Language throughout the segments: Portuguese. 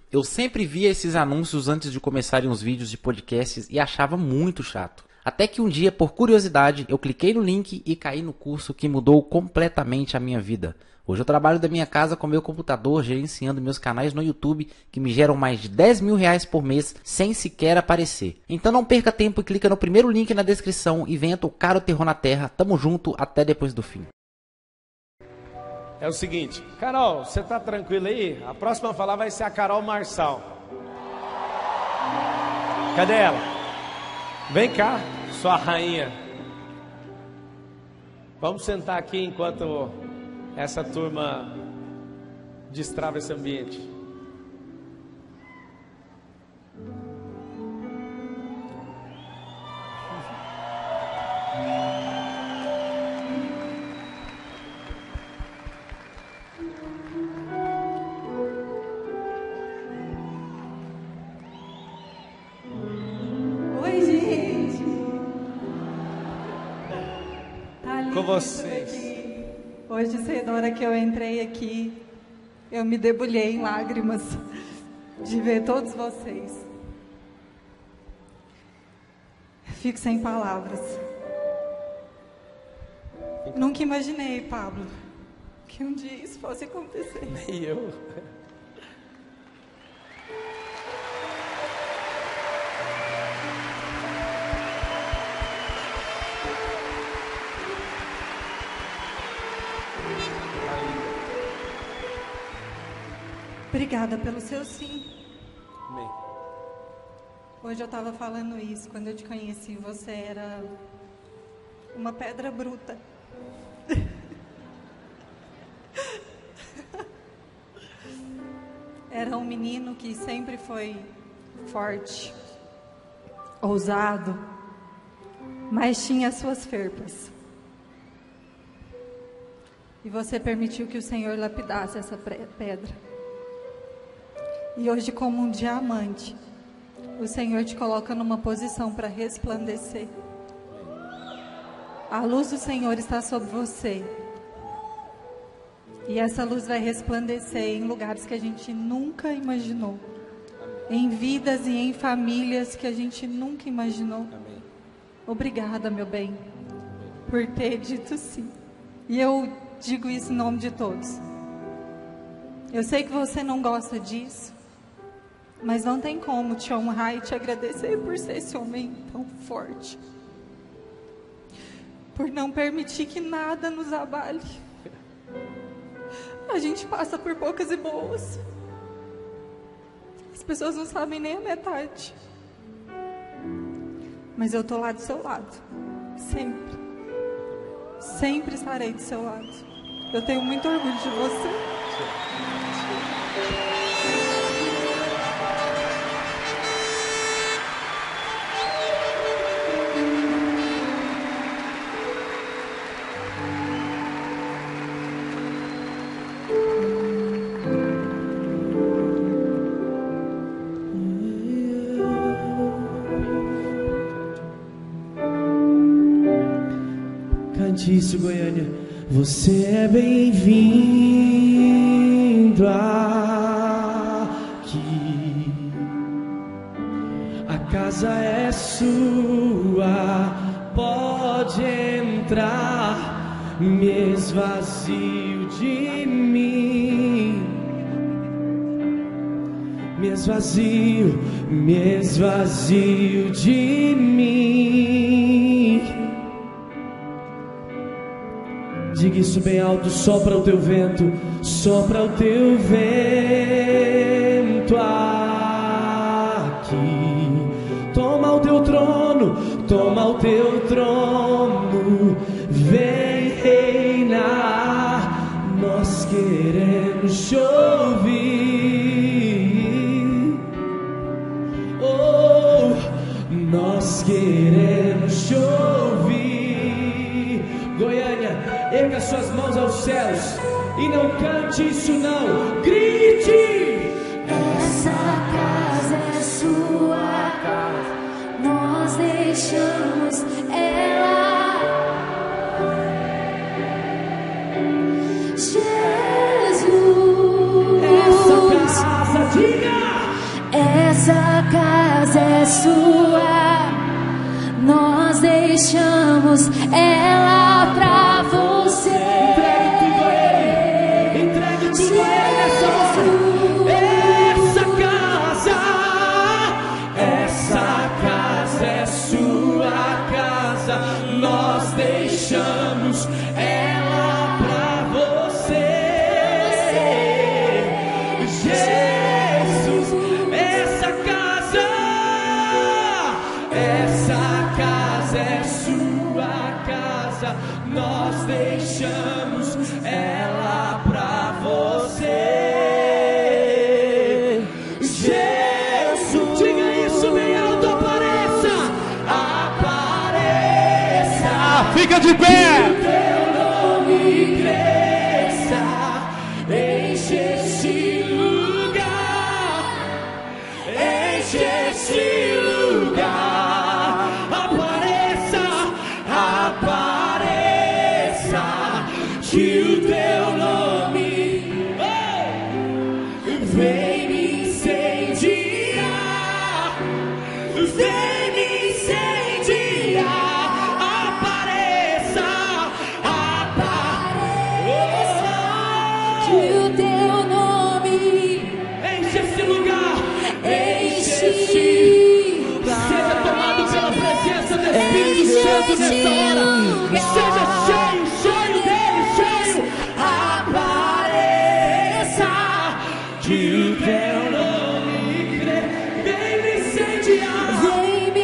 Eu sempre via esses anúncios antes de começarem os vídeos de podcasts e achava muito chato. Até que um dia, por curiosidade, eu cliquei no link e caí no curso que mudou completamente a minha vida. Hoje eu trabalho da minha casa com meu computador, gerenciando meus canais no YouTube, que me geram mais de 10 mil reais por mês, sem sequer aparecer. Então não perca tempo e clica no primeiro link na descrição e venha tocar o terror na terra. Tamo junto, até depois do fim. É o seguinte, Carol, você tá tranquila aí? A próxima a falar vai ser a Carol Marçal. Cadê ela? Vem cá, sua rainha. Vamos sentar aqui enquanto essa turma destrava esse ambiente. Oi, gente. Tá lindo Com vocês. aqui. Hoje cedo, na hora que eu entrei aqui, eu me debulhei em lágrimas de ver todos vocês. Fico sem palavras. Nunca imaginei, Pablo, que um dia isso fosse acontecer. E eu? Obrigada pelo seu sim. Amém. Hoje eu estava falando isso, quando eu te conheci, você era uma pedra bruta. Era um menino que sempre foi forte, ousado, mas tinha suas ferpas. E você permitiu que o Senhor lapidasse essa pedra. E hoje, como um diamante, o Senhor te coloca numa posição para resplandecer. A luz do Senhor está sobre você. E essa luz vai resplandecer em lugares que a gente nunca imaginou. Em vidas e em famílias que a gente nunca imaginou. Obrigada, meu bem, por ter dito sim. E eu digo isso em nome de todos. Eu sei que você não gosta disso, mas não tem como te honrar e te agradecer por ser esse homem tão forte. Por não permitir que nada nos abale. A gente passa por poucas e boas. As pessoas não sabem nem a metade. Mas eu tô lá do seu lado. Sempre. Sempre estarei do seu lado. Eu tenho muito orgulho de você. Cante isso, Goiânia. Você é bem-vindo aqui. A casa é sua, pode entrar. Me esvazio de mim. Me esvazio de mim. Diga isso bem alto, sopra o teu vento, sopra o teu vento aqui. Toma o teu trono, vem reinar. Nós queremos te ouvir. Oh, nós queremos te ouvir. Goiânia, erga suas mãos aos céus e não cante isso não, grite! Essa casa é sua casa, nós deixamos ela. Jesus, essa casa, diga! Essa casa é sua, nós deixamos ela pra você. Entregue tudo a Ele nessa hora. Essa casa é sua casa, nós deixamos ela pra você. Jesus, essa casa é sua casa, nós deixamos ela pra você. Jesus, diga isso bem alto, apareça, Fica de pé. o teu nome cresça, enche esse lugar, enche esse lugar, apareça, apareça, que o teu nome vem me incendiar, vem me incendiar, apareça, apareça, Que o teu nome enche esse lugar, enche esse lugar, seja tomado pela presença do Espírito Santo nessa hora, seja cheio, cheio dele, cheio, apareça, que o teu nome vem me incendiar, vem me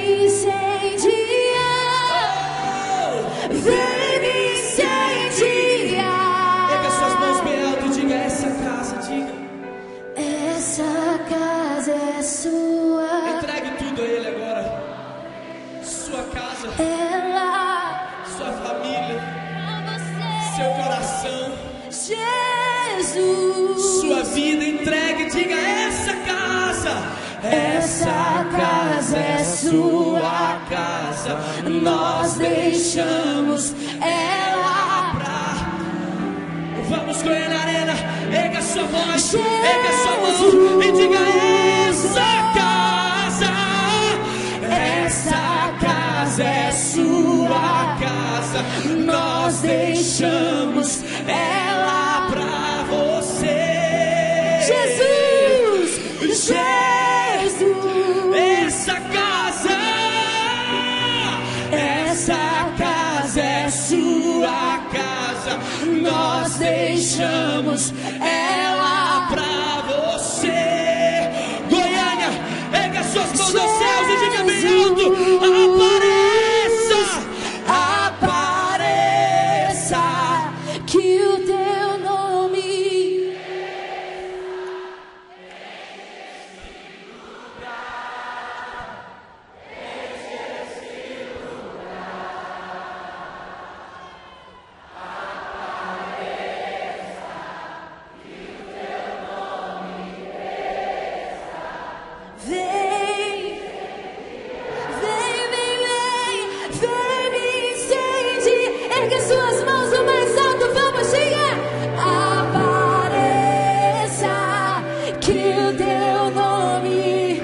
incendiar, vem me incendiar. pega suas mãos bem alto e diga essa casa, diga, Essa casa é sua, entregue tudo a Ele agora, sua casa, ela sua família, pra você. seu coração, Jesus, sua vida, entregue, diga essa casa é sua casa, nós deixamos ela pra. Vamos correr na arena, erga sua voz, erga sua mão e diga essa casa é sua casa, nós deixamos ela pra você. Jesus, essa casa é sua casa, nós deixamos ela pra você. Goiânia, erga suas mãos aos céus e diga bem alto: apareça, apareça, que o teu nome vem, vem me incende. Erga suas mãos o mais alto, vamos, diga. Apareça, que o teu nome,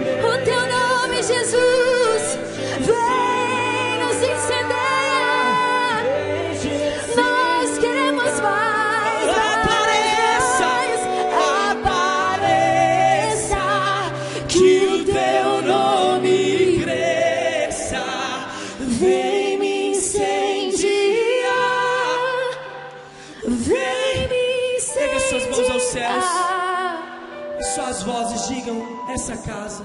Jesus, vem nos incendiar. Nós queremos mais, apareça, que o teu nome cresça, vem me incendiar, vem me incendiar. Erga suas mãos aos céus e suas vozes digam essa casa.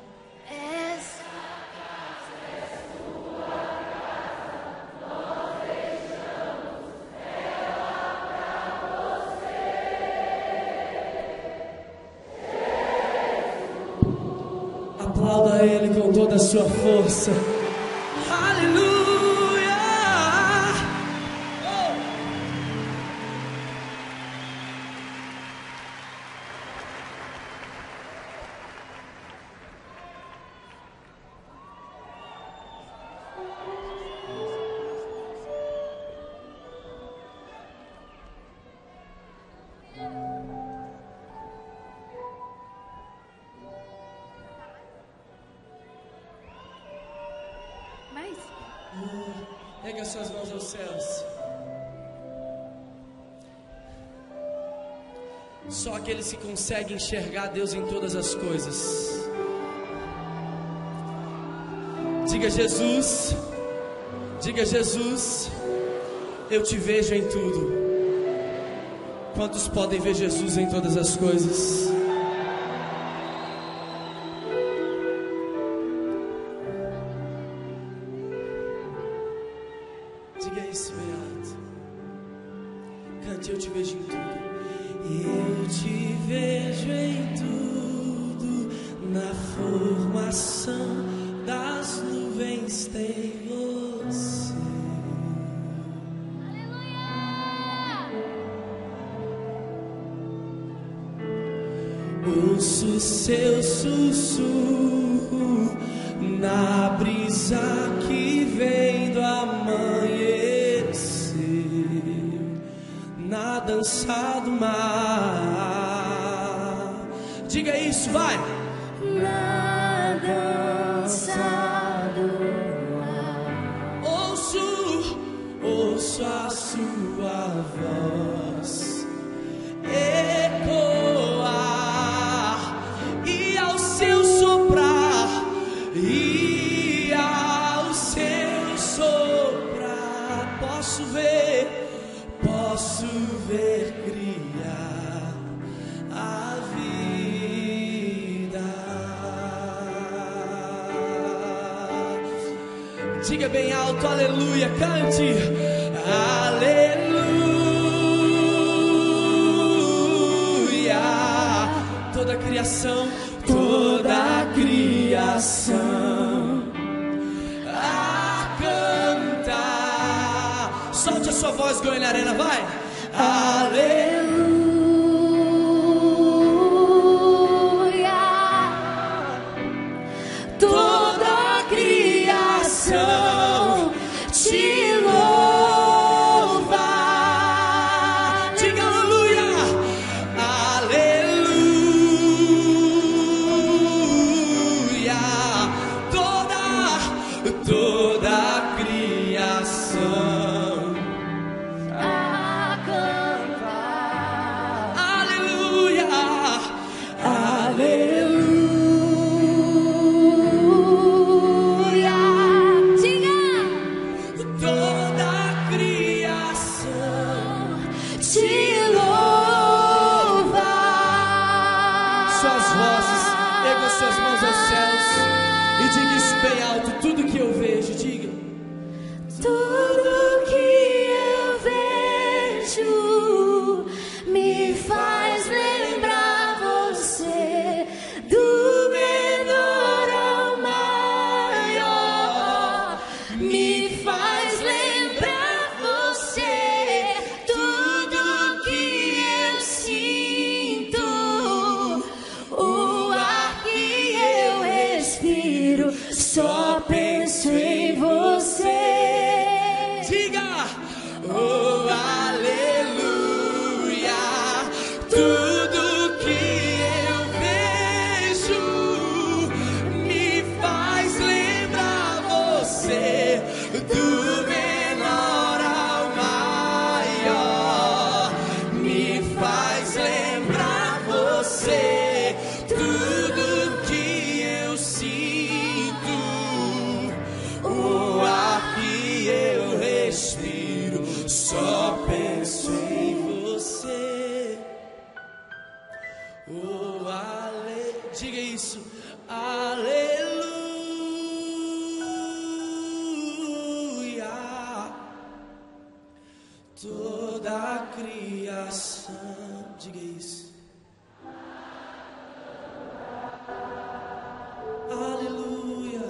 Aplauda Ele com toda a sua força. Aleluia! Ergue as suas mãos aos céus. Só aqueles que conseguem enxergar Deus em todas as coisas. Diga Jesus, diga Jesus, eu te vejo em tudo. Quantos podem ver Jesus em todas as coisas? Diga isso bem alto. Cante, eu te vejo em tudo. Eu te vejo em tudo, na formação das nuvens tem você. Ouço seu sussurro na brisa que vem do amanhecer, na dança do mar. Diga isso, vai! Na dança do mar. Ouço a sua voz ecoar, e ao seu soprar, e ao seu soprar, posso ver criar a vida. Diga bem alto, aleluia, cante, aleluia. Toda a criação a cantar. Solte a sua voz, Goiânia Arena, vai. Aleluia. Toda a criação te louva. Diga aleluia. Aleluia. Toda a criação A cantar. aleluia. Aleluia. Diga. Toda a criação Te louva. suas vozes, ergam suas mãos aos céus e diga isso bem alto, tudo que eu vejo, diga. Tudo que eu vejo me faz lembrar você, do menor ao maior. Me faz lembrar você, tudo que eu sinto, o ar que eu respiro, só penso em você. Diga, oh aleluia, tudo que eu vejo me faz lembrar você, do menor ao maior, me faz lembrar você, tudo que eu sinto, o ar que eu respiro, só penso em você. Oh, diga isso, aleluia. Toda a criação, diga isso. Aleluia,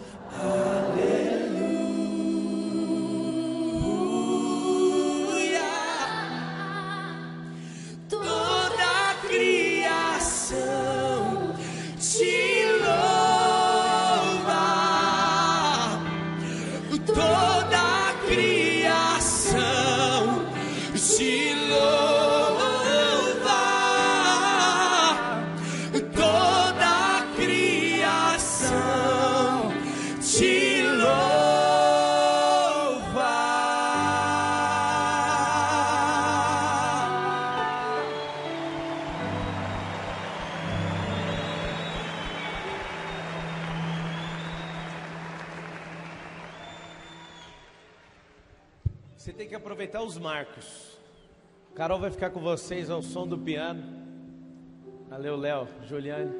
aleluia. Toda a criação te louva. Você tem que aproveitar os marcos. Carol vai ficar com vocês ao som do piano. Valeu, Léo, Juliane.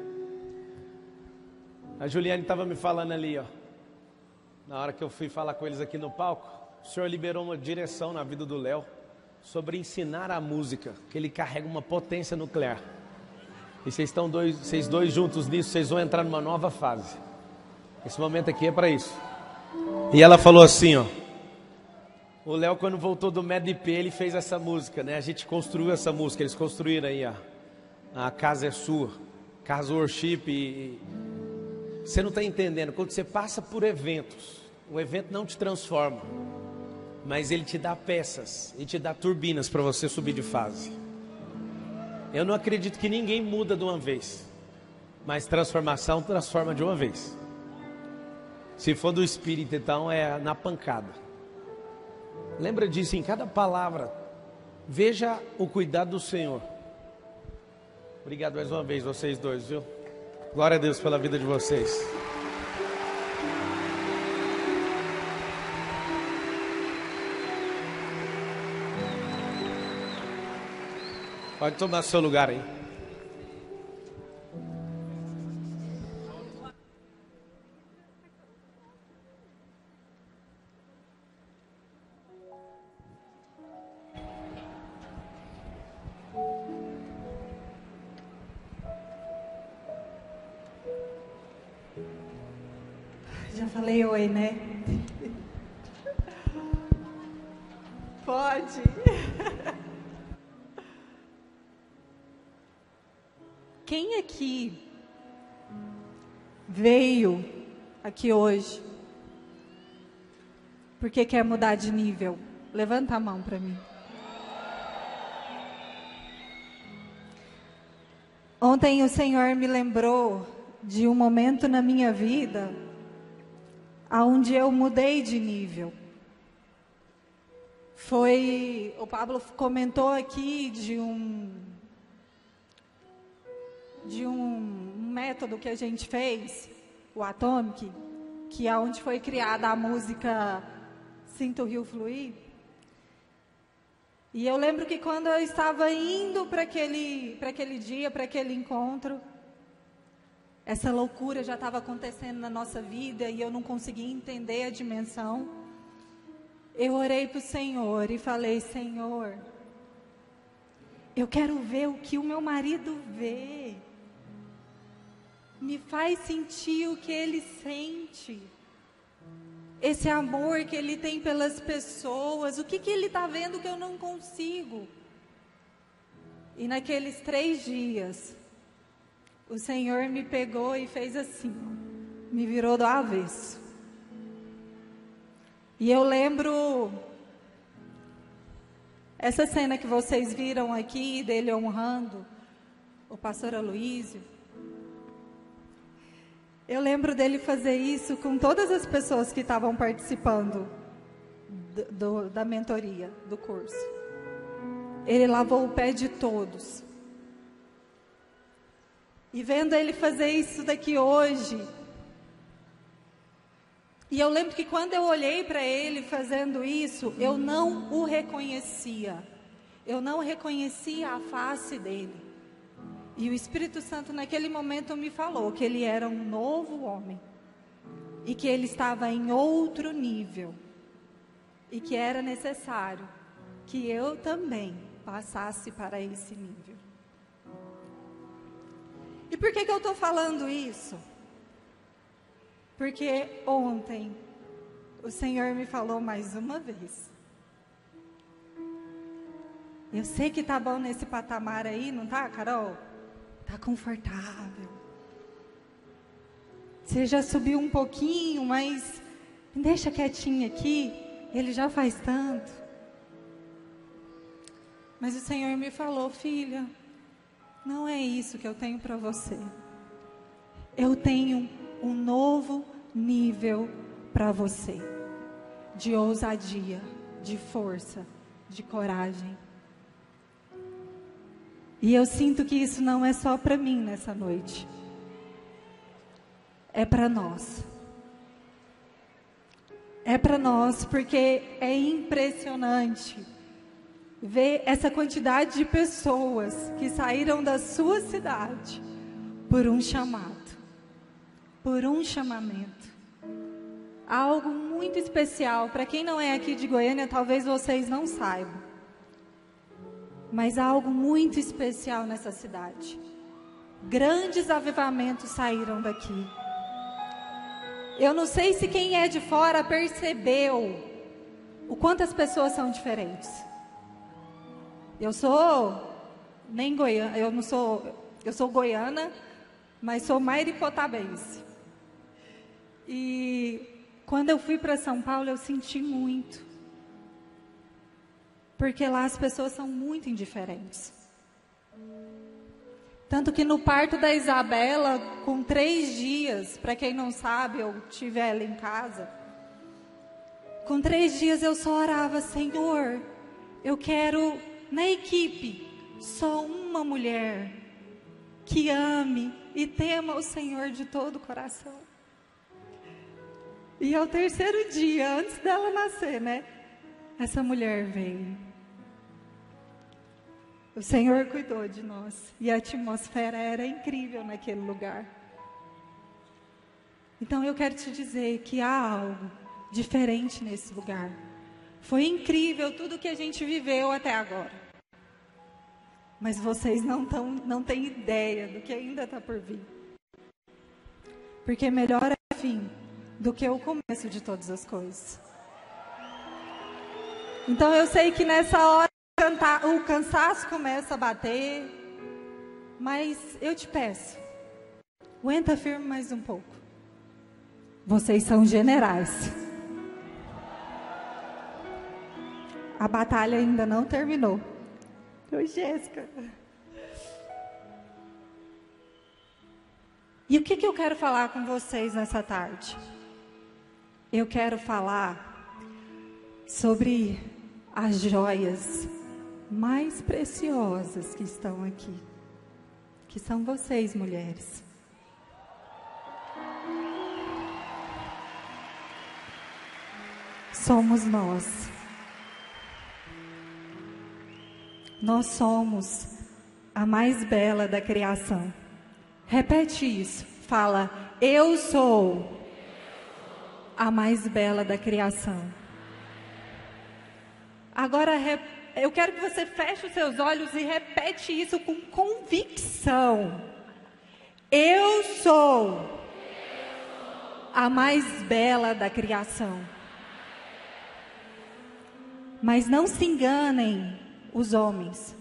A Juliane estava me falando ali, ó. Na hora que eu fui falar com eles aqui no palco, o Senhor liberou uma direção na vida do Léo sobre ensinar a música, que ele carrega uma potência nuclear. E vocês dois juntos nisso, vocês vão entrar numa nova fase. Esse momento aqui é para isso. E ela falou assim, ó. O Léo, quando voltou do MEDP, ele fez essa música, né? A gente construiu essa música, eles construíram aí, ó. A Casa é Sua, Casa Worship. Você não está entendendo, quando você passa por eventos, o evento não te transforma, mas ele te dá peças e te dá turbinas para você subir de fase. Eu não acredito que ninguém muda de uma vez, mas transformação transforma de uma vez. Se for do Espírito, então é na pancada. Lembra disso em cada palavra. Veja o cuidado do Senhor. Obrigado mais uma vez vocês dois, viu? Glória a Deus pela vida de vocês. Pode tomar seu lugar aí. Já falei oi, né? Pode. Quem aqui veio aqui hoje porque quer mudar de nível? Levanta a mão para mim. Ontem o Senhor me lembrou de um momento na minha vida onde eu mudei de nível. O Pablo comentou aqui de um método que a gente fez, o Atomic, que é onde foi criada a música Sinta o Rio Fluir. E eu lembro que quando eu estava indo para aquele dia, para aquele encontro, essa loucura já estava acontecendo na nossa vida e eu não conseguia entender a dimensão. Eu orei para o Senhor e falei: Senhor, eu quero ver o que o meu marido vê. Me faz sentir o que ele sente. Esse amor que ele tem pelas pessoas. O que ele está vendo que eu não consigo? E naqueles 3 dias, o Senhor me pegou e fez assim, me virou do avesso. E eu lembro essa cena que vocês viram aqui, dele honrando o pastor Aloísio. Eu lembro dele fazer isso com todas as pessoas que estavam participando da mentoria, do curso. Ele lavou o pé de todos. E vendo ele fazer isso daqui hoje, e eu lembro que quando eu olhei para ele fazendo isso, eu não o reconhecia. Eu não reconhecia a face dele. E o Espírito Santo naquele momento me falou que ele era um novo homem. E que ele estava em outro nível. E que era necessário que eu também passasse para esse nível. E por que eu estou falando isso? Porque ontem o Senhor me falou mais uma vez. Eu sei que tá bom nesse patamar aí, não tá, Carol? Tá confortável. Você já subiu um pouquinho, mas me deixa quietinho aqui. Ele já faz tanto. Mas o Senhor me falou: filha, não é isso que eu tenho para você. Eu tenho um novo nível para você. De ousadia, de força, de coragem. E eu sinto que isso não é só para mim nessa noite. É para nós. é para nós, porque é impressionante ver essa quantidade de pessoas que saíram da sua cidade por um chamado, por um chamamento. Algo muito especial. Para quem não é aqui de Goiânia, talvez vocês não saibam, mas há algo muito especial nessa cidade. Grandes avivamentos saíram daqui. Eu não sei se quem é de fora percebeu o quanto as pessoas são diferentes. Eu sou nem goiana, eu sou goiana, mas sou mairipotabense. E quando eu fui para São Paulo, eu senti muito. Porque lá as pessoas são muito indiferentes. Tanto que no parto da Isabela, com 3 dias, para quem não sabe, eu tive ela em casa. Com 3 dias eu só orava: Senhor, eu quero na equipe só uma mulher que ame e tema o Senhor de todo o coração. E ao 3º dia, antes dela nascer, né? Essa mulher veio. O Senhor cuidou de nós. E a atmosfera era incrível naquele lugar. Então eu quero te dizer que há algo diferente nesse lugar. Foi incrível tudo que a gente viveu até agora. Mas vocês não têm ideia do que ainda está por vir. Porque melhor é o fim do que o começo de todas as coisas. Então eu sei que nessa hora o cansaço começa a bater, mas eu te peço, aguenta firme mais um pouco. Vocês são generais. A batalha ainda não terminou. Oi, Jéssica. E o que eu quero falar com vocês nessa tarde? Eu quero falar sobre as joias mais preciosas que estão aqui, que são vocês, mulheres. Somos nós. Nós somos a mais bela da criação. Repete isso. Fala: eu sou a mais bela da criação. Agora eu quero que você feche os seus olhos e repete isso com convicção. Eu sou a mais bela da criação. Mas não se enganem os homens.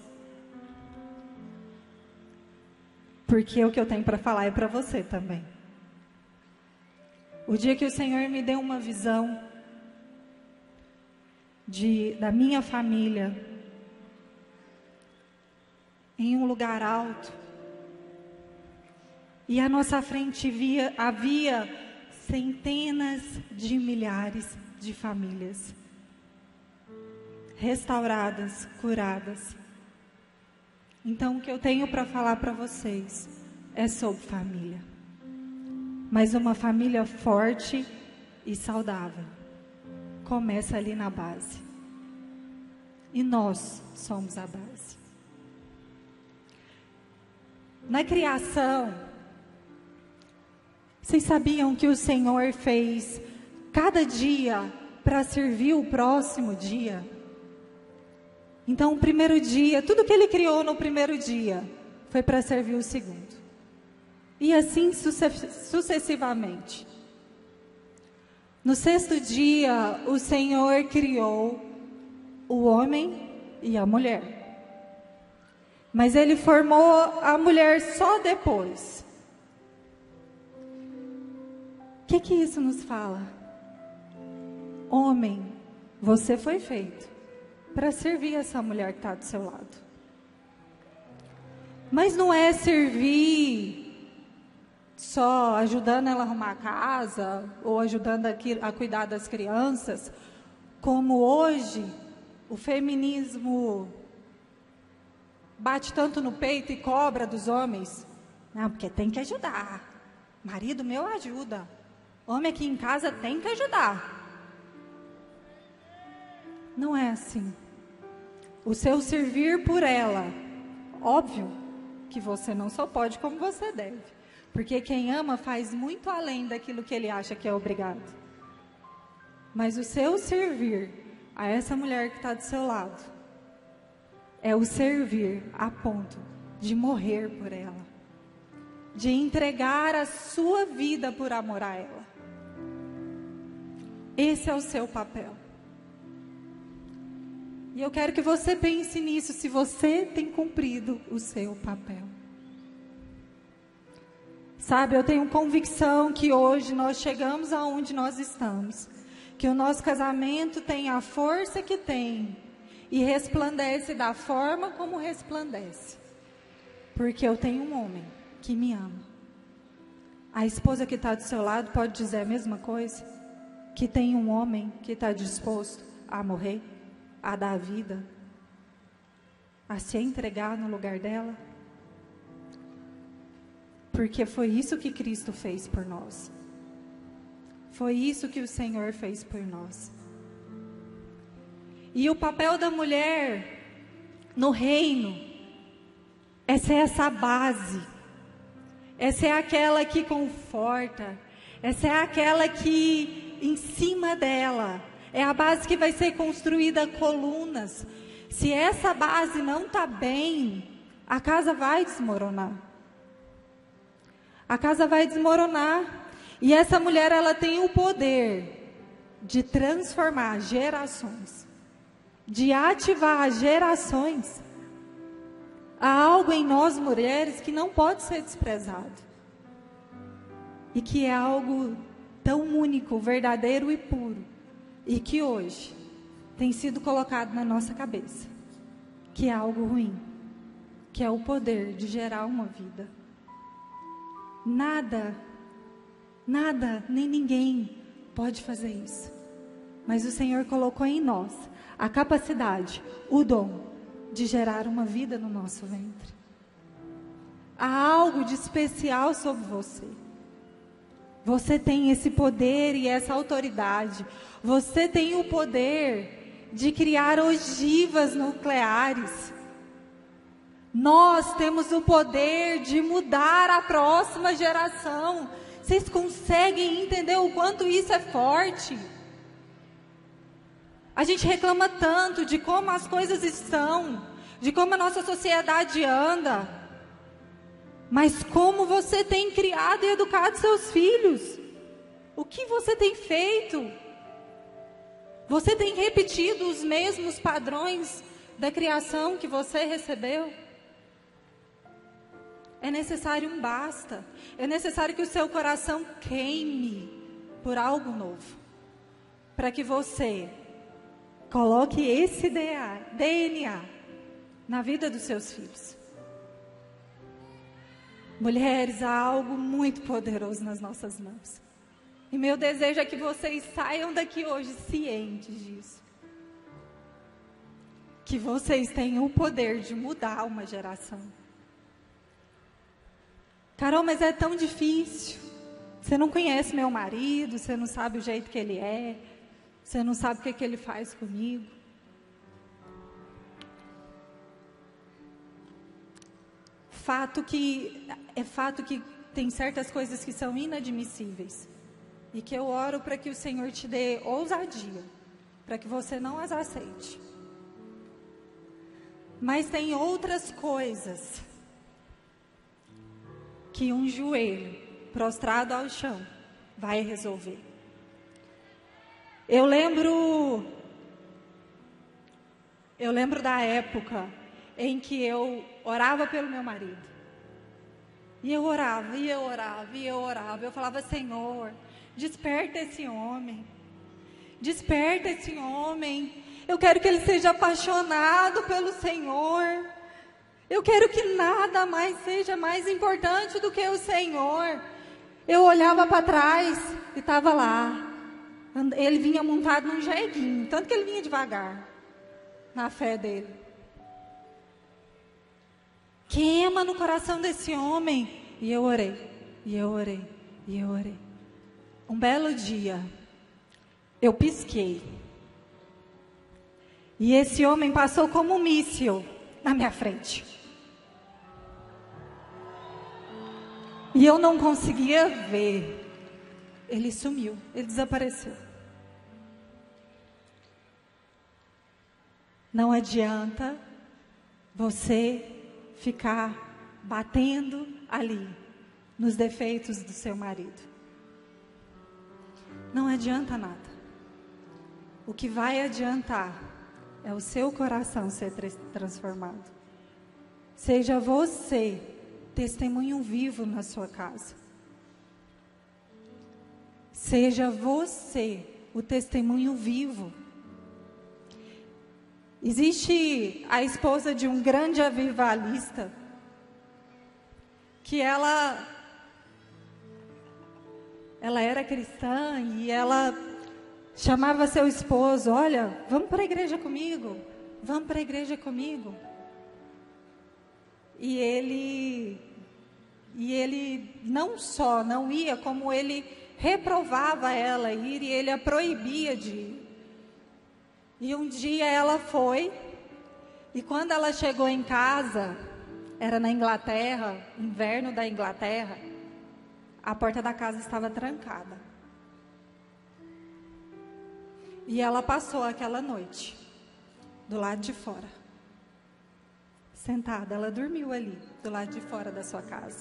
Porque o que eu tenho para falar é para você também. O dia que o Senhor me deu uma visão da minha família em um lugar alto, e à nossa frente havia centenas de milhares de famílias restauradas, curadas. Então o que eu tenho para falar para vocês é sobre família, mas uma família forte e saudável começa ali na base, e nós somos a base. Na criação, vocês sabiam que o Senhor fez cada dia para servir o próximo dia? Então, o primeiro dia, tudo que Ele criou no primeiro dia, foi para servir o segundo. E assim sucessivamente. No 6º dia, o Senhor criou o homem e a mulher. Mas Ele formou a mulher só depois. O que isso nos fala? Homem, você foi feito para servir essa mulher que está do seu lado. Mas não é servir só ajudando ela a arrumar a casa, ou ajudando a cuidar das crianças, como hoje o feminismo bate tanto no peito e cobra dos homens. Não, porque tem que ajudar. Marido meu ajuda. Homem aqui em casa tem que ajudar. Não é assim. O seu servir por ela, óbvio que você não só pode como você deve. Porque quem ama faz muito além daquilo que ele acha que é obrigado. Mas o seu servir a essa mulher que está do seu lado é o servir a ponto de morrer por ela, de entregar a sua vida por amor a ela. Esse é o seu papel. E eu quero que você pense nisso, se você tem cumprido o seu papel. Sabe, eu tenho convicção que hoje nós chegamos aonde nós estamos, que o nosso casamento tem a força que tem e resplandece da forma como resplandece, porque eu tenho um homem que me ama. A esposa que está do seu lado pode dizer a mesma coisa, que tem um homem que está disposto a morrer, a dar a vida, a se entregar no lugar dela. Porque foi isso que Cristo fez por nós. Foi isso que o Senhor fez por nós. E o papel da mulher no reino é ser essa base. Essa é aquela que conforta. Essa é aquela que, em cima dela, é a base que vai ser construída colunas. Se essa base não está bem, a casa vai desmoronar. A casa vai desmoronar. E essa mulher, ela tem o poder de transformar gerações, de ativar gerações. Há algo em nós mulheres que não pode ser desprezado. E que é algo tão único, verdadeiro e puro. E que hoje tem sido colocado na nossa cabeça. Que é algo ruim. Que é o poder de gerar uma vida. Nada, nem ninguém pode fazer isso. Mas o Senhor colocou em nós a capacidade, o dom de gerar uma vida no nosso ventre. Há algo de especial sobre você. Você tem esse poder e essa autoridade. Você tem o poder de criar ogivas nucleares. Nós temos o poder de mudar a próxima geração. Vocês conseguem entender o quanto isso é forte? A gente reclama tanto de como as coisas estão, de como a nossa sociedade anda. Mas como você tem criado e educado seus filhos? O que você tem feito? Você tem repetido os mesmos padrões da criação que você recebeu? É necessário um basta. É necessário que o seu coração queime por algo novo. Para que você coloque esse DNA na vida dos seus filhos. Mulheres, há algo muito poderoso nas nossas mãos. E meu desejo é que vocês saiam daqui hoje cientes disso. Que vocês tenham o poder de mudar uma geração. Carol, mas é tão difícil. Você não conhece meu marido, você não sabe o jeito que ele é, você não sabe o que ele faz comigo. Fato que tem certas coisas que são inadmissíveis. E que eu oro para que o Senhor te dê ousadia, para que você não as aceite. Mas tem outras coisas que um joelho prostrado ao chão vai resolver. Eu lembro da época em que eu orava pelo meu marido. E eu orava. Eu falava, Senhor, desperta esse homem. Desperta esse homem. Eu quero que ele seja apaixonado pelo Senhor. Eu quero que nada mais seja mais importante do que o Senhor. Eu olhava para trás e estava lá. Ele vinha montado num jeguinho, tanto que ele vinha devagar na fé dele. Queima no coração desse homem. E eu orei. Um belo dia, eu pisquei. E esse homem passou como um míssil na minha frente. E eu não conseguia ver. Ele sumiu, ele desapareceu. Não adianta você ficar batendo ali nos defeitos do seu marido. Não adianta nada. O que vai adiantar é o seu coração ser transformado. Seja você testemunho vivo na sua casa. Seja você o testemunho vivo. Existe a esposa de um grande avivalista, que ela era cristã e ela chamava seu esposo: olha, vamos para a igreja comigo, vamos para a igreja comigo. E ele não só não ia, como ele reprovava ela a ir e ele a proibia de ir. E um dia ela foi, e quando ela chegou em casa, era na Inglaterra, inverno da Inglaterra, a porta da casa estava trancada. E ela passou aquela noite, do lado de fora, sentada, ela dormiu ali, do lado de fora da sua casa.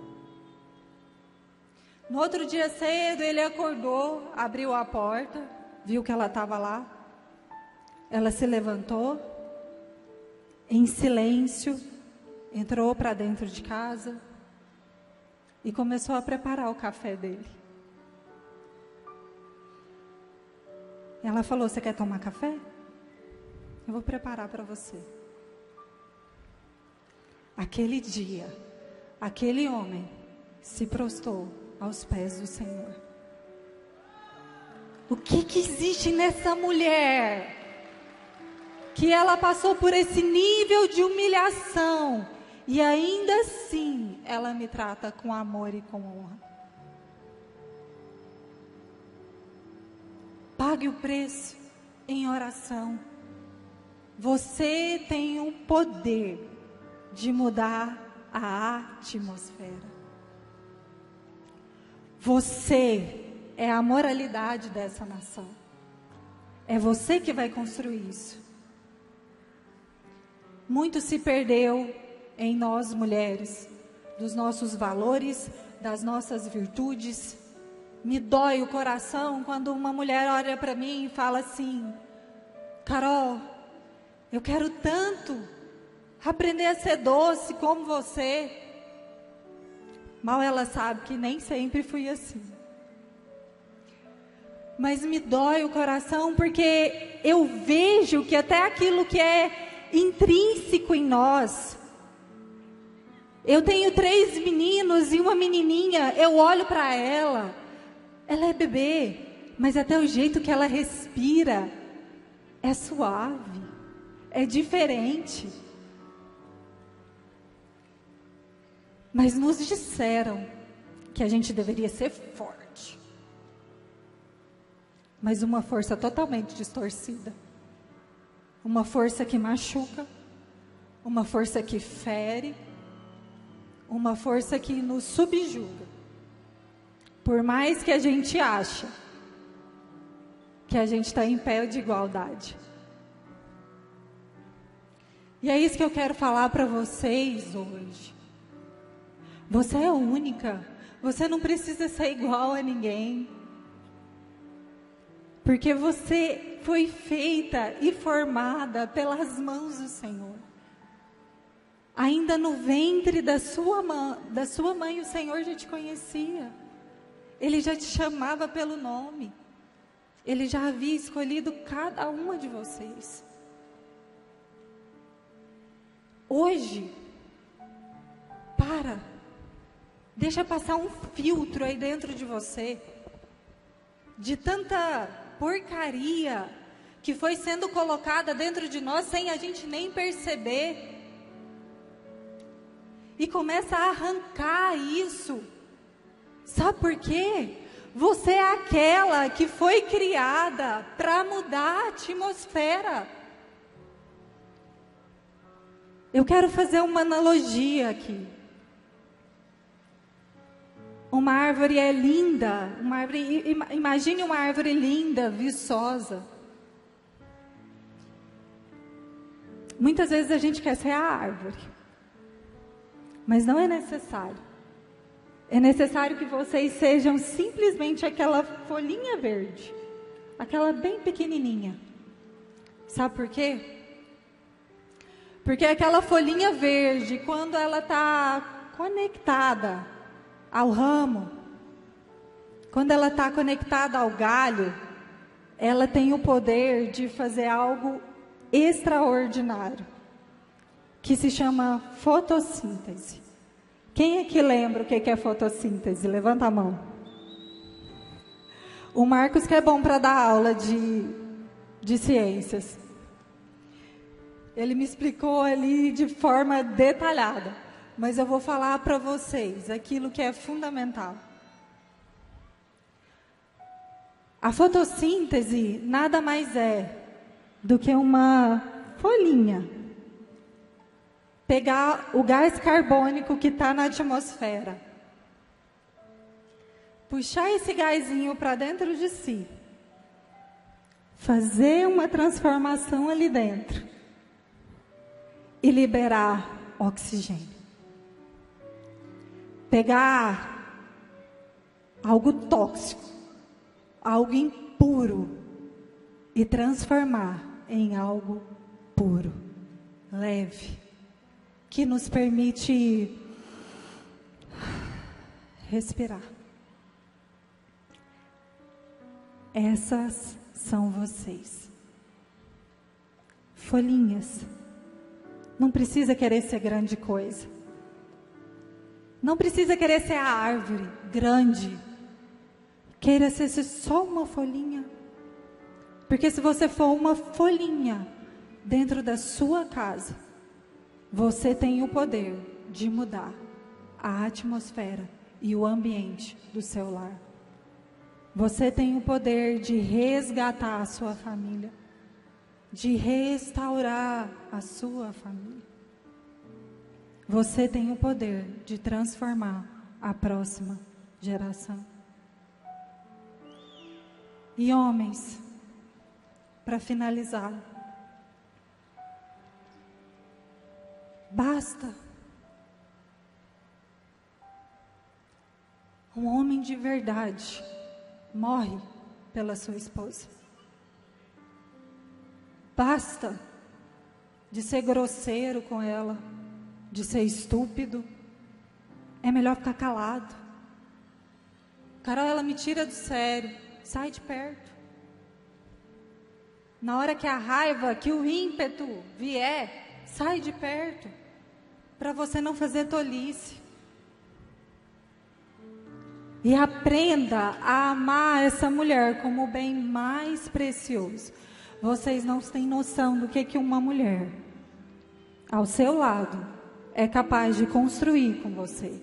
No outro dia cedo, ele acordou, abriu a porta, viu que ela estava lá. Ela se levantou, em silêncio, entrou para dentro de casa e começou a preparar o café dele. Ela falou: você quer tomar café? Eu vou preparar para você. Aquele dia, aquele homem se prostrou aos pés do Senhor. O que existe nessa mulher? Que ela passou por esse nível de humilhação e ainda assim ela me trata com amor e com honra. Pague o preço em oração. Você tem o poder de mudar a atmosfera. Você é a moralidade dessa nação. É você que vai construir isso. Muito se perdeu em nós mulheres, dos nossos valores, das nossas virtudes. Me dói o coração quando uma mulher olha para mim e fala assim: Carol, eu quero tanto aprender a ser doce como você. Mal ela sabe que nem sempre fui assim. Mas me dói o coração porque eu vejo que até aquilo que é intrínseco em nós. Eu tenho 3 meninos e uma menininha. Eu olho para ela, ela é bebê, mas até o jeito que ela respira é suave, é diferente. Mas nos disseram que a gente deveria ser forte, mas uma força totalmente distorcida. Uma força que machuca, uma força que fere, uma força que nos subjuga. Por mais que a gente ache que a gente está em pé de igualdade. E é isso que eu quero falar para vocês hoje. Você é única, você não precisa ser igual a ninguém. Porque você foi feita e formada pelas mãos do Senhor. Ainda no ventre da sua mãe, o Senhor já te conhecia. Ele já te chamava pelo nome. Ele já havia escolhido cada uma de vocês. Hoje, deixa passar um filtro aí dentro de você, de tanta porcaria que foi sendo colocada dentro de nós sem a gente nem perceber. E começa a arrancar isso. Sabe por quê? Você é aquela que foi criada para mudar a atmosfera. Eu quero fazer uma analogia aqui. Uma árvore é linda, imagine uma árvore linda, viçosa. Muitas vezes a gente quer ser a árvore, mas não é necessário. É necessário que vocês sejam simplesmente aquela folhinha verde, aquela bem pequenininha. Sabe por quê? Porque aquela folhinha verde, quando ela está conectada ao ramo, quando ela está conectada ao galho, ela tem o poder de fazer algo extraordinário, que se chama fotossíntese. Quem é que lembra o que é fotossíntese? Levanta a mão. O Marcos, que é bom para dar aula de ciências, ele me explicou ali de forma detalhada, mas eu vou falar para vocês aquilo que é fundamental. A fotossíntese nada mais é do que uma folhinha. Pegar o gás carbônico que está na atmosfera, puxar esse gásinho para dentro de si, fazer uma transformação ali dentro e liberar oxigênio. Pegar algo tóxico, algo impuro e transformar em algo puro, leve, que nos permite respirar. Essas são vocês. Folhinhas. Não precisa querer ser grande coisa. Não precisa querer ser a árvore grande. Queira ser só uma folhinha. Porque se você for uma folhinha dentro da sua casa, você tem o poder de mudar a atmosfera e o ambiente do seu lar. Você tem o poder de resgatar a sua família, de restaurar a sua família. Você tem o poder de transformar a próxima geração. E homens, para finalizar, basta. Um homem de verdade morre pela sua esposa. Basta de ser grosseiro com ela, de ser estúpido. É melhor ficar calado. Carol, ela me tira do sério. Sai de perto. Na hora que a raiva, que o ímpeto vier, sai de perto, para você não fazer tolice. E aprenda a amar essa mulher como o bem mais precioso. Vocês não têm noção do que uma mulher ao seu lado é capaz de construir com você.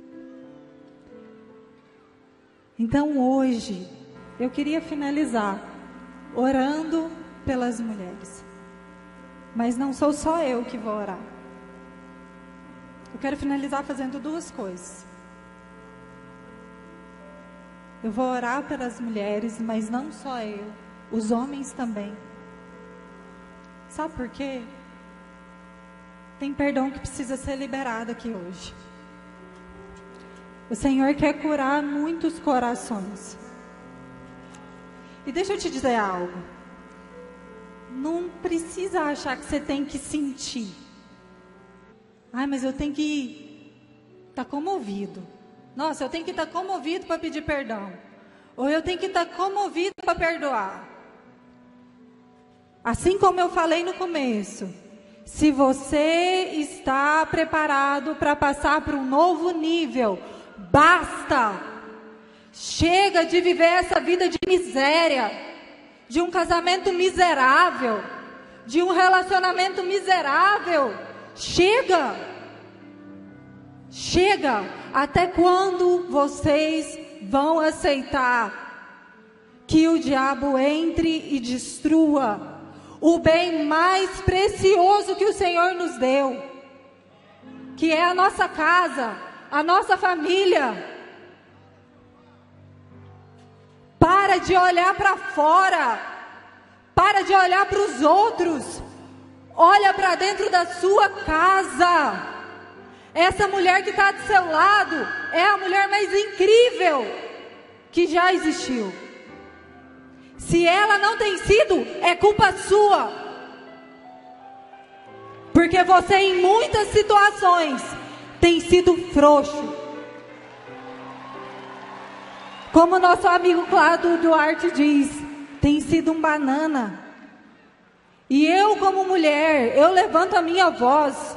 Então hoje, eu queria finalizar orando pelas mulheres. Mas não sou só eu que vou orar. Eu quero finalizar fazendo duas coisas. Eu vou orar pelas mulheres, mas não só eu, os homens também. Sabe por quê? Tem perdão que precisa ser liberado aqui hoje. O Senhor quer curar muitos corações. E deixa eu te dizer algo. Não precisa achar que você tem que sentir. Ai, mas eu tenho que estar comovido. Nossa, eu tenho que estar comovido para pedir perdão. Ou eu tenho que estar comovido para perdoar. Assim como eu falei no começo, se você está preparado para passar para um novo nível, basta. Chega de viver essa vida de miséria, de um casamento miserável, de um relacionamento miserável. Chega. Chega. Até quando vocês vão aceitar que o diabo entre e destrua o bem mais precioso que o Senhor nos deu? que é a nossa casa, a nossa família. Para de olhar para fora, para de olhar para os outros, olha para dentro da sua casa. Essa mulher que está do seu lado é a mulher mais incrível que já existiu. Se ela não tem sido, é culpa sua. Porque você em muitas situações tem sido frouxo. Como nosso amigo Cláudio Duarte diz, tem sido um banana. E eu como mulher, eu levanto a minha voz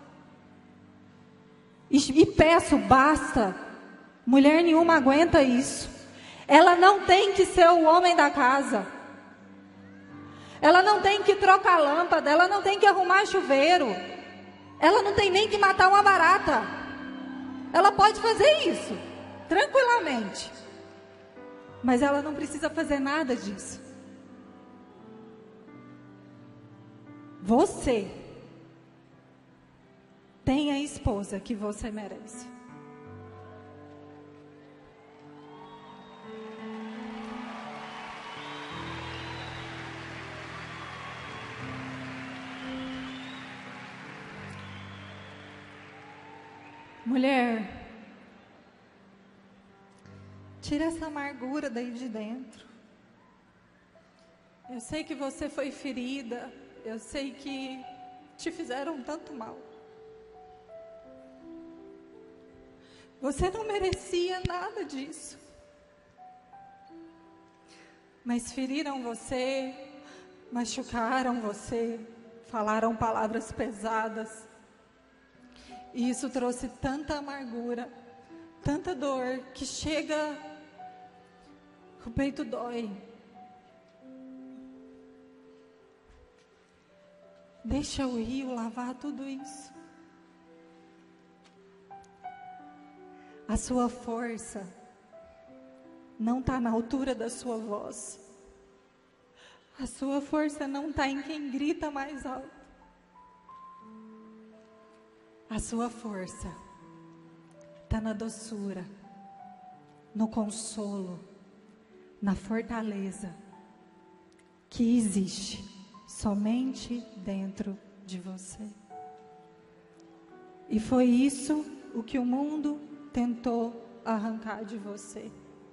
e peço, basta. Mulher nenhuma aguenta isso. Ela não tem que ser o homem da casa. Ela não tem que trocar lâmpada, ela não tem que arrumar chuveiro. Ela não tem nem que matar uma barata. Ela pode fazer isso, tranquilamente. Mas ela não precisa fazer nada disso. Você tem a esposa que você merece. Mulher, tira essa amargura daí de dentro. Eu sei que você foi ferida. Eu sei que te fizeram tanto mal. Você não merecia nada disso. Mas feriram você, machucaram você, falaram palavras pesadas. E isso trouxe tanta amargura, tanta dor, que chega, o peito dói. Deixa o rio lavar tudo isso. A sua força não está na altura da sua voz. A sua força não está em quem grita mais alto. A sua força está na doçura, no consolo, na fortaleza que existe somente dentro de você. E foi isso o que o mundo tentou arrancar de você.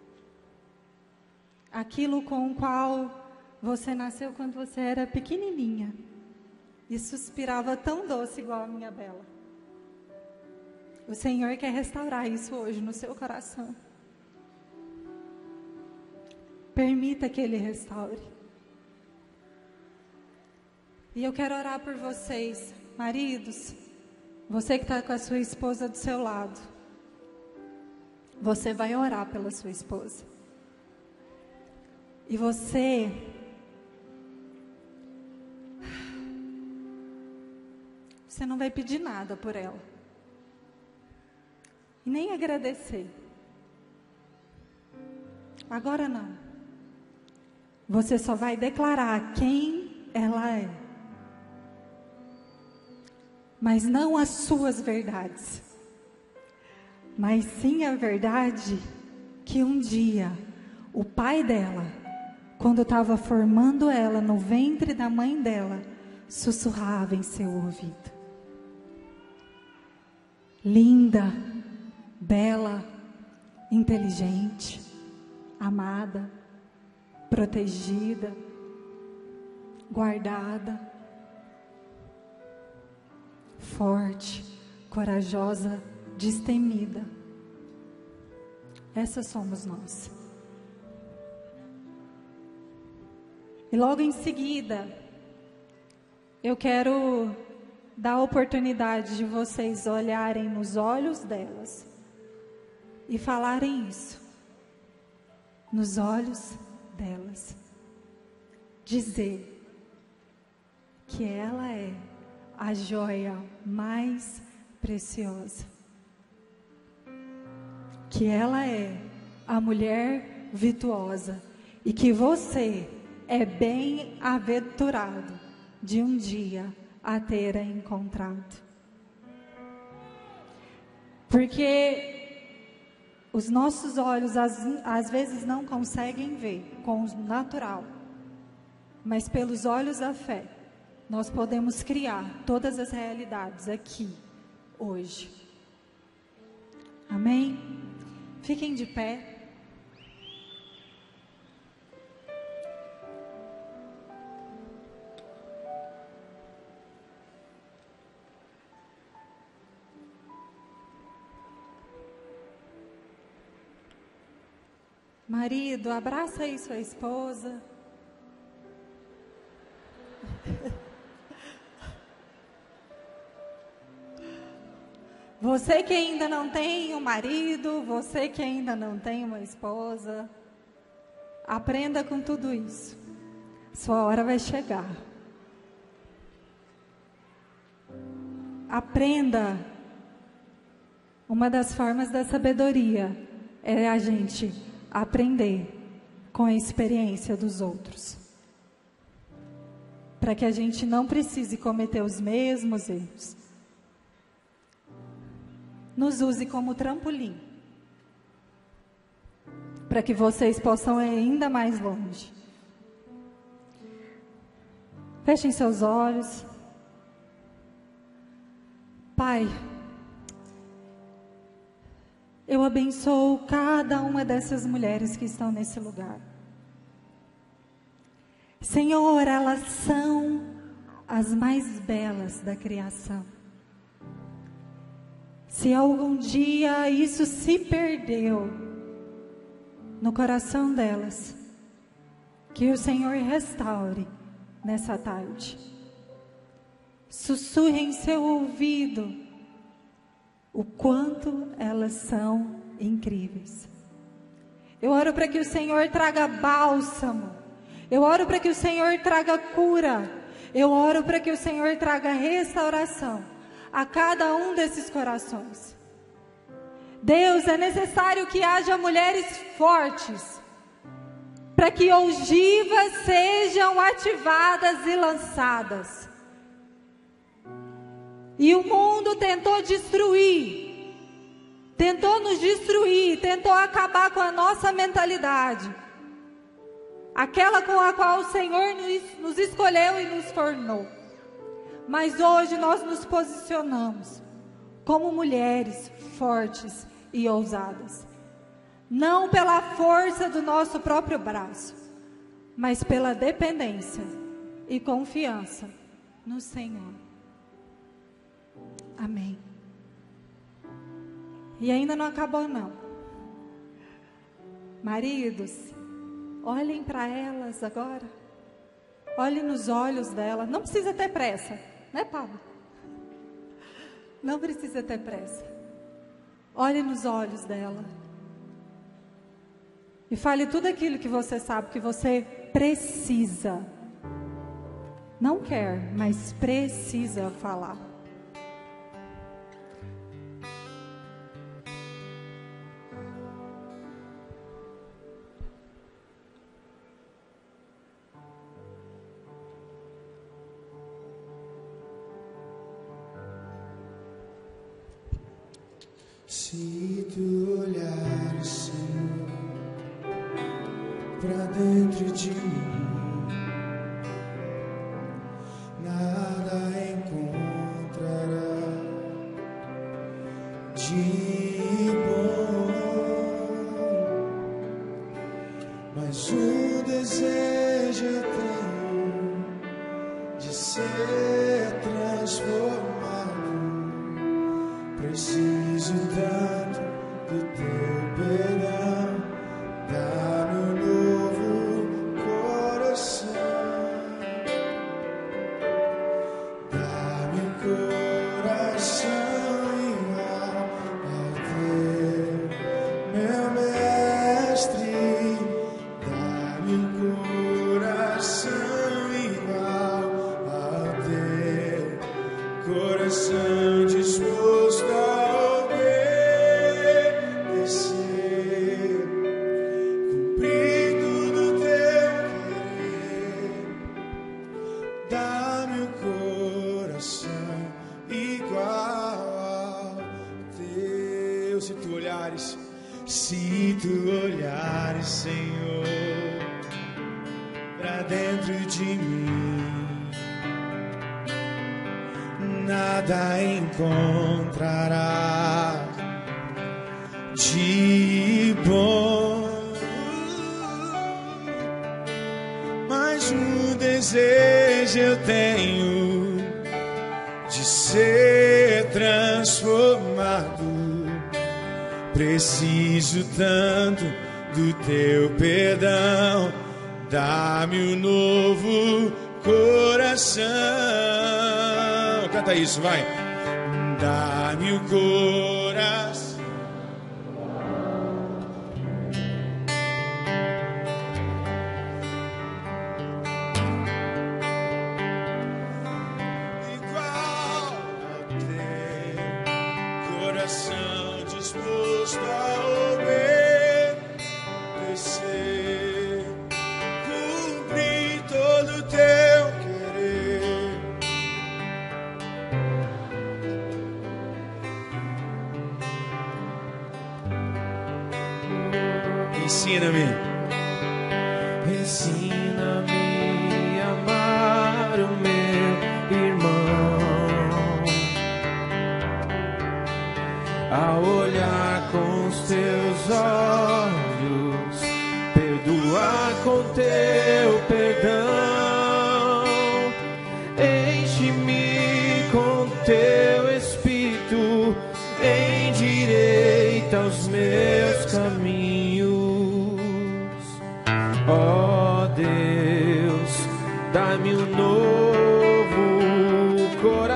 Aquilo com o qual você nasceu quando você era pequenininha e suspirava tão doce igual a minha Bela. O Senhor quer restaurar isso hoje no seu coração. Permita que Ele restaure. E eu quero orar por vocês, maridos. Você que está com a sua esposa do seu lado. Você vai orar pela sua esposa. E você não vai pedir nada por ela. E nem agradecer. Agora não. Você só vai declarar quem ela é. Mas não as suas verdades. Mas sim a verdade que um dia o pai dela, quando estava formando ela no ventre da mãe dela, sussurrava em seu ouvido. Linda, bela, inteligente, amada, protegida, guardada, forte, corajosa, destemida. Essas somos nós. E logo em seguida, eu quero dar a oportunidade de vocês olharem nos olhos delas e falarem isso. Nos olhos delas. Dizer que ela é a joia mais preciosa. Que ela é a mulher virtuosa. E que você é bem-aventurado de um dia a ter encontrado. Porque os nossos olhos às vezes não conseguem ver com o natural, mas pelos olhos da fé, nós podemos criar todas as realidades aqui, hoje. Amém? Fiquem de pé. Marido, abraça aí sua esposa. Você que ainda não tem um marido, você que ainda não tem uma esposa, aprenda com tudo isso. Sua hora vai chegar. Aprenda. Uma das formas da sabedoria é a gente aprender com a experiência dos outros, para que a gente não precise cometer os mesmos erros. Nos use como trampolim, para que vocês possam ir ainda mais longe. Fechem seus olhos. Pai, eu abençoo cada uma dessas mulheres que estão nesse lugar. Senhor, elas são as mais belas da criação. Se algum dia isso se perdeu no coração delas, que o Senhor restaure nessa tarde. Sussurre em seu ouvido o quanto elas são incríveis. Eu oro para que o Senhor traga bálsamo. Eu oro para que o Senhor traga cura. Eu oro para que o Senhor traga restauração a cada um desses corações. Deus, é necessário que haja mulheres fortes, para que ogivas sejam ativadas e lançadas. E o mundo tentou destruir, tentou nos destruir, tentou acabar com a nossa mentalidade, aquela com a qual o Senhor nos escolheu e nos formou. Mas hoje nós nos posicionamos como mulheres fortes e ousadas, não pela força do nosso próprio braço, mas pela dependência e confiança no Senhor. Amém. E ainda não acabou não. Maridos, olhem para elas agora. Olhem nos olhos dela. Não precisa ter pressa, né, Pablo? Não precisa ter pressa. Olhe nos olhos dela. E fale tudo aquilo que você sabe que você precisa. Não quer, mas precisa falar. Se tu olhares, Senhor, pra dentro de mim, nada encontrará de bom, mas o desejo eu tenho de ser transformado. Preciso tanto do teu perdão, dá-me um novo coração, dá-me um coração igual ao teu, meu mestre, dá-me um coração igual ao teu, coração disposto a Senhor, pra dentro de mim. Nada encontrará de bom, mas um desejo eu tenho de ser transformado. Preciso tanto do teu perdão, dá-me um novo coração. Canta isso, vai. Dá-me o coração. Igual ao teu coração disposto a obedecer, cumprir todo o teu querer. Ensina-me, ensina-me a amar o meu irmão, a olhar com os teus olhos, perdoar com teu perdão, enche-me com teu espírito, endireita os meus caminhos. Ó Deus, dá-me um novo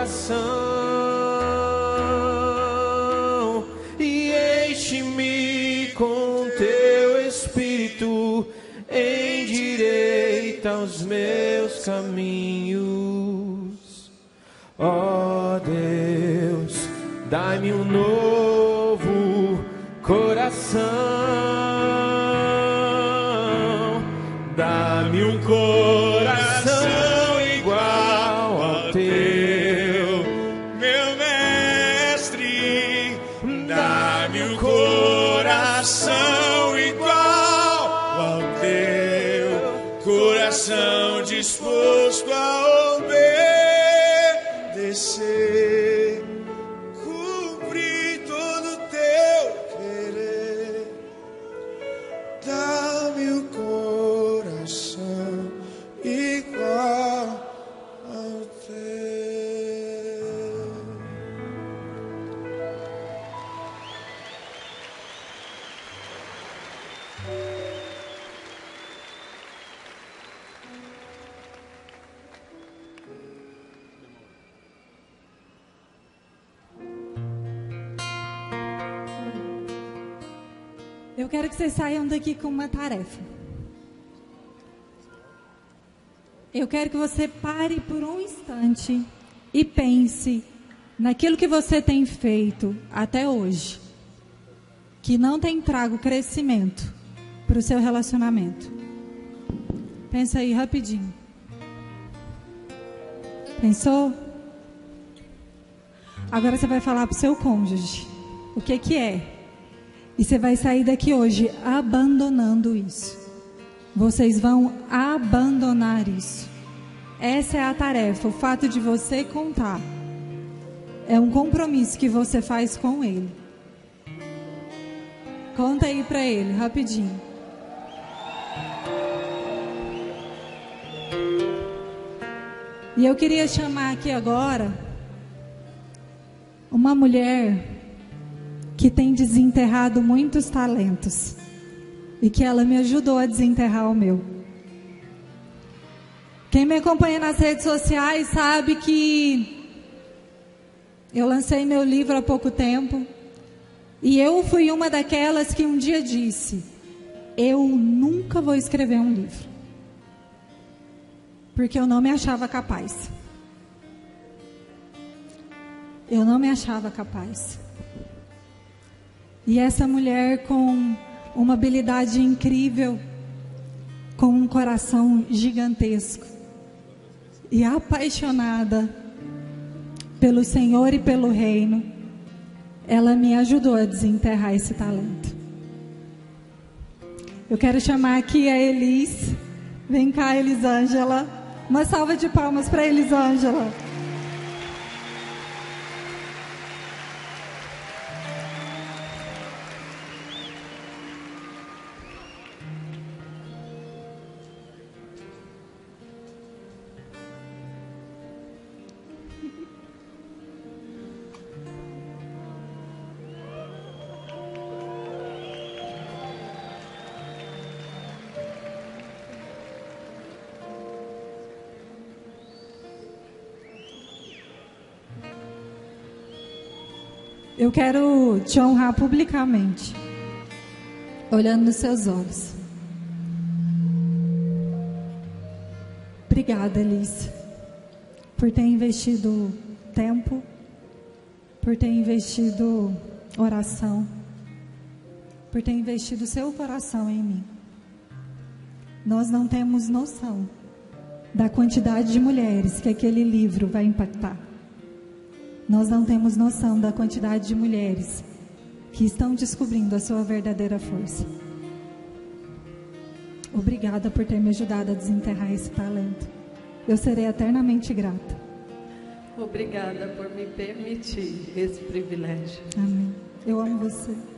coração e enche-me com teu espírito, endireita os meus caminhos. Ó Deus, dá-me um novo coração. Dá-me um coração igual ao teu, meu mestre. Dá-me um coração igual ao teu, coração disposto a obedecer, cumprir todo o teu querer. Dá-me o coração igual ao teu. Eu quero que vocês saiam daqui com uma tarefa. Eu quero que você pare por um instante e pense naquilo que você tem feito até hoje, que não tem trago crescimento para o seu relacionamento. Pensa aí rapidinho. Pensou? Agora você vai falar para o seu cônjuge o que é. E você vai sair daqui hoje abandonando isso. Vocês vão abandonar isso. Essa é a tarefa. O fato de você contar é um compromisso que você faz com ele. Conta aí pra ele, rapidinho. E eu queria chamar aqui agora uma mulher que tem desenterrado muitos talentos e que ela me ajudou a desenterrar o meu. Quem me acompanha nas redes sociais sabe que eu lancei meu livro há pouco tempo e eu fui uma daquelas que um dia disse: eu nunca vou escrever um livro, porque eu não me achava capaz. Eu não me achava capaz. E essa mulher com uma habilidade incrível, com um coração gigantesco e apaixonada pelo Senhor e pelo reino, ela me ajudou a desenterrar esse talento. Eu quero chamar aqui a Elis. Vem cá, Elisângela. Uma salva de palmas para Elisângela. Eu quero te honrar publicamente, olhando nos seus olhos. Obrigada, Elis, por ter investido tempo, por ter investido oração, por ter investido seu coração em mim. Nós não temos noção da quantidade de mulheres que aquele livro vai impactar. Nós não temos noção da quantidade de mulheres que estão descobrindo a sua verdadeira força. Obrigada por ter me ajudado a desenterrar esse talento. Eu serei eternamente grata. Obrigada por me permitir esse privilégio. Amém. Eu amo você.